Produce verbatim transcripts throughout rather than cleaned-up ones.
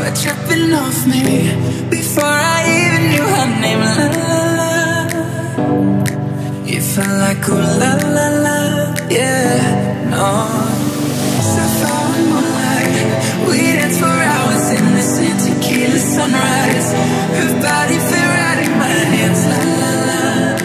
were dropping off me before I even knew her name. La la la, it felt like ooh la la la, yeah, no. Sapphire moonlight, we danced for hours in the sand, tequila sunrise. Her body fit right in my hands. La la la,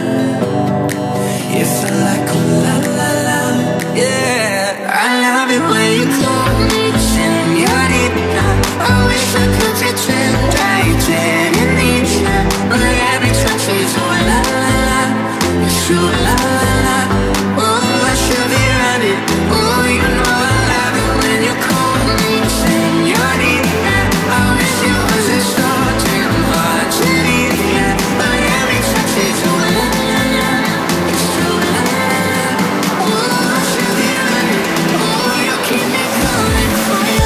it felt like ooh la la la, yeah. I love it when you call me Señorita. I wish I could pretend right then and there, but every touch is ooh la la la, it's ooh la la la. Oh, I should be running. Oh, you know I love it when you call me Señorita. I wish it was a short term hard to leave, yeah, but every touch is ooh la la la, it's ooh la la la. Oh, I should be running. Oh, you keep me coming for you.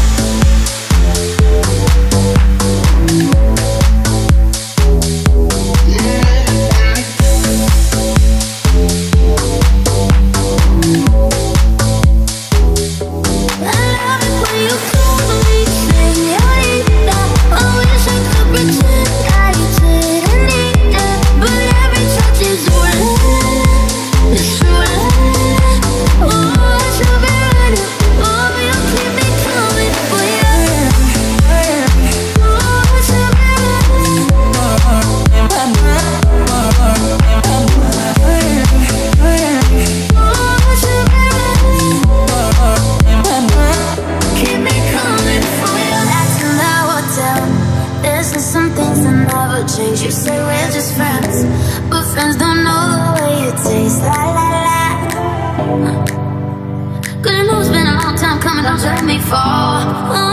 You say we're just friends, but friends don't know the way it tastes. La la la. Good, I know it's been a long time coming, don't let me fall. Oh,